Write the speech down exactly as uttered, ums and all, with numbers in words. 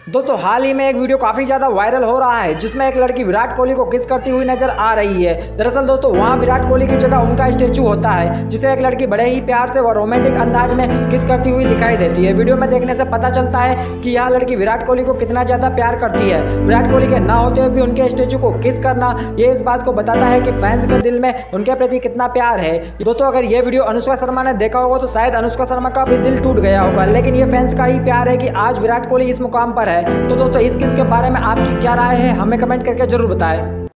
दोस्तों हाल ही में एक वीडियो काफी ज्यादा वायरल हो रहा है जिसमें एक लड़की विराट कोहली को किस करती हुई नजर आ रही है। दरअसल दोस्तों वहां विराट कोहली की जगह उनका स्टेचू होता है जिसे एक लड़की बड़े ही प्यार से व रोमांटिक अंदाज में किस करती हुई दिखाई देती है। वीडियो में देखने से पता चलता है कि यह लड़की विराट कोहली को कितना ज्यादा प्यार करती है। विराट कोहली के ना होते हुए भी उनके स्टेचू को किस करना ये इस बात को बताता है कि फैंस के दिल में उनके प्रति कितना प्यार है। दोस्तों अगर ये वीडियो अनुष्का शर्मा ने देखा होगा तो शायद अनुष्का शर्मा का भी दिल टूट गया होगा, लेकिन ये फैंस का ही प्यार है कि आज विराट कोहली इस मुकाम पर है। तो दोस्तों इस किस के बारे में आपकी क्या राय है हमें कमेंट करके जरूर बताएं।